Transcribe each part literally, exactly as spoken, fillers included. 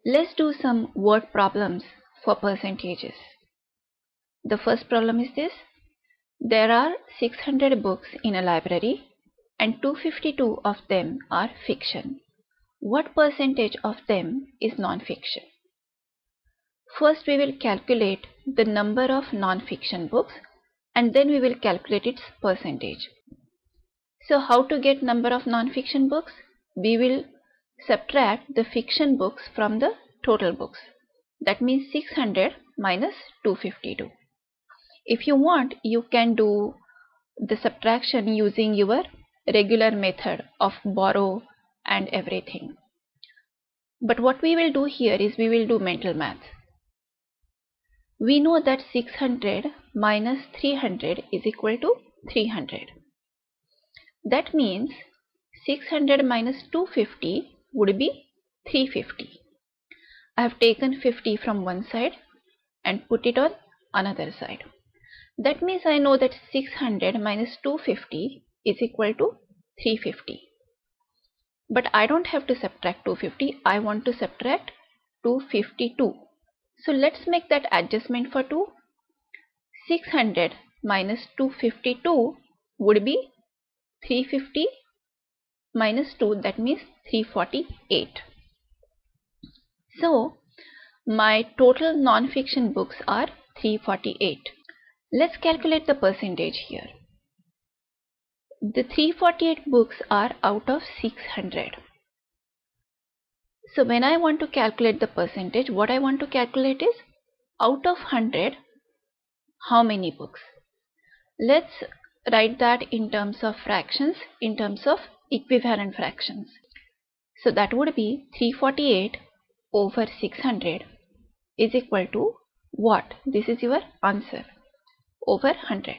Let's do some word problems for percentages. The first problem is this. There are six hundred books in a library and two hundred fifty-two of them are fiction. What percentage of them is non-fiction? First we will calculate the number of non-fiction books and then we will calculate its percentage. So how to get number of non-fiction books? We will subtract the fiction books from the total books. That means six hundred minus two hundred fifty-two. If you want, you can do the subtraction using your regular method of borrow and everything. But what we will do here is we will do mental math. We know that six hundred minus three hundred is equal to three hundred. That means six hundred minus two hundred fifty would be three hundred fifty. I have taken fifty from one side and put it on another side. That means I know that six hundred minus two hundred fifty is equal to three hundred fifty. But I don't have to subtract two hundred fifty. I want to subtract two hundred fifty-two. So let's make that adjustment for two. six hundred minus two hundred fifty-two would be three hundred fifty minus two, that means three hundred forty-eight. So my total non-fiction books are three hundred forty-eight. Let's calculate the percentage here. The three hundred forty-eight books are out of six hundred. So when I want to calculate the percentage, what I want to calculate is out of one hundred, how many books? Let's write that in terms of fractions, in terms of equivalent fractions. So that would be three hundred forty-eight over six hundred is equal to what? This is your answer, over one hundred.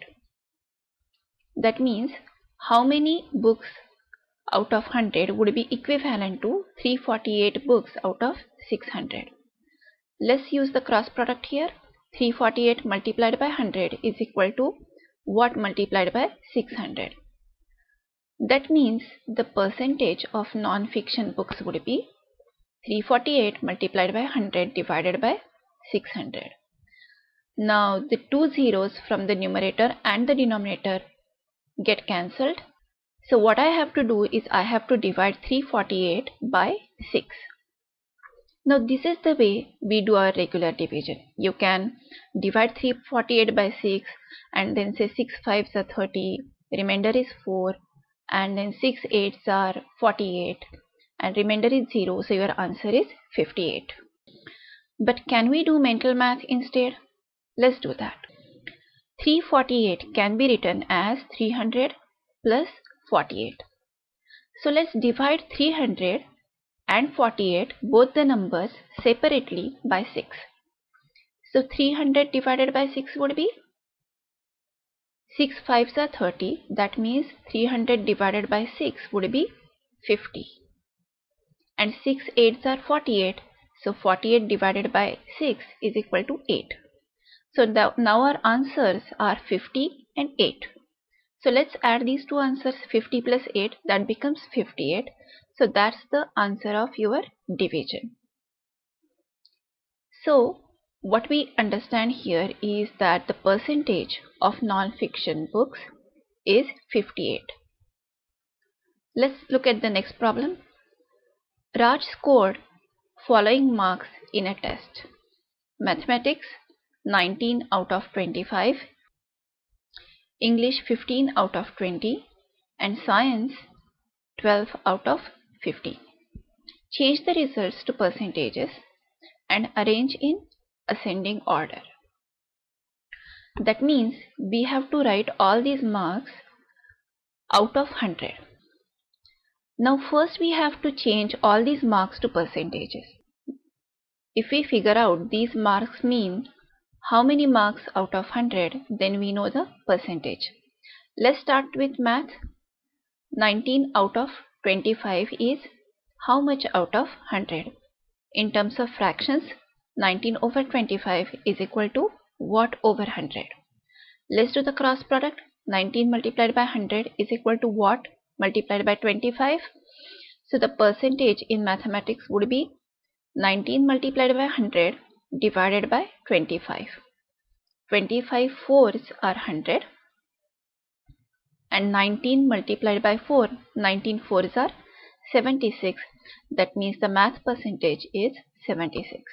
That means how many books out of one hundred would be equivalent to three hundred forty-eight books out of six hundred. Let's use the cross product here. three hundred forty-eight multiplied by one hundred is equal to what multiplied by six hundred? That means the percentage of non-fiction books would be three hundred forty-eight multiplied by one hundred divided by six hundred. Now the two zeros from the numerator and the denominator get cancelled. So what I have to do is I have to divide three hundred forty-eight by six. Now this is the way we do our regular division. You can divide three hundred forty-eight by six and then say six fives are thirty, remainder is four, and then six eights are forty-eight and remainder is zero, so your answer is fifty-eight. But can we do mental math instead? Let's do that. three hundred forty-eight can be written as three hundred plus forty-eight. So let's divide three hundred and forty-eight, both the numbers, separately by six. So three hundred divided by six would be six fives are thirty, that means three hundred divided by six would be fifty. And six eights are forty-eight, so forty-eight divided by six is equal to eight. So the, now our answers are fifty and eight. So let's add these two answers, fifty plus eight, that becomes fifty-eight. So that's the answer of your division. So what we understand here is that the percentage of non-fiction books is fifty-eight. Let's look at the next problem. Raj scored following marks in a test. Mathematics nineteen out of twenty-five, English fifteen out of twenty, and Science twelve out of fifty. Change the results to percentages and arrange in ascending order. That means we have to write all these marks out of one hundred. Now first we have to change all these marks to percentages. If we figure out these marks mean how many marks out of one hundred, then we know the percentage. Let's start with math. nineteen out of twenty-five is how much out of one hundred? In terms of fractions, nineteen over twenty-five is equal to what over one hundred? Let's do the cross product. nineteen multiplied by one hundred is equal to what multiplied by twenty-five? So the percentage in mathematics would be nineteen multiplied by one hundred divided by twenty-five. twenty-five fours are one hundred and nineteen multiplied by four, nineteen fours are seventy-six. That means the math percentage is seventy-six.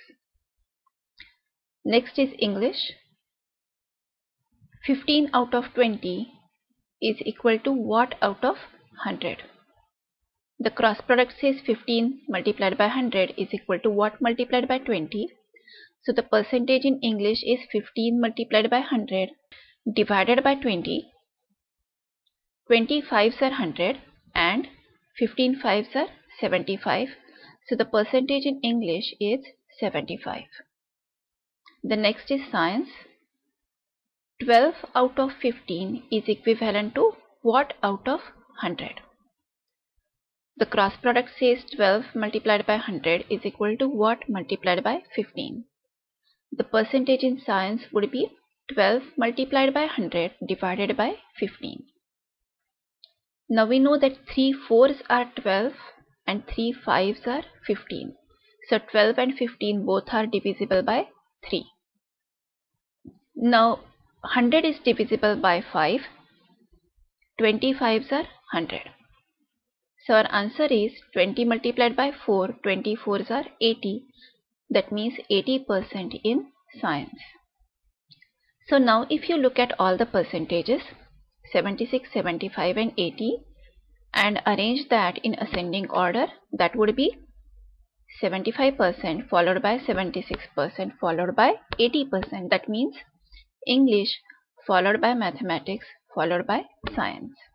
Next is English. fifteen out of twenty is equal to what out of one hundred? The cross product says fifteen multiplied by one hundred is equal to what multiplied by twenty. So the percentage in English is fifteen multiplied by one hundred divided by twenty. twenty fives are one hundred and fifteen fives are seventy-five. So the percentage in English is seventy-five. The next is science. twelve out of fifteen is equivalent to what out of one hundred? The cross product says twelve multiplied by one hundred is equal to what multiplied by fifteen. The percentage in science would be twelve multiplied by one hundred divided by fifteen. Now we know that three fours are twelve and three fives are fifteen. So twelve and fifteen both are divisible by three. Now one hundred is divisible by five. twenty-fives are one hundred. So our answer is twenty multiplied by four, twenty-fours are eighty. That means eighty percent in science. So now if you look at all the percentages, seventy-six, seventy-five and eighty, and arrange that in ascending order, that would be seventy-five percent followed by seventy-six percent followed by eighty percent. That means English followed by mathematics followed by science.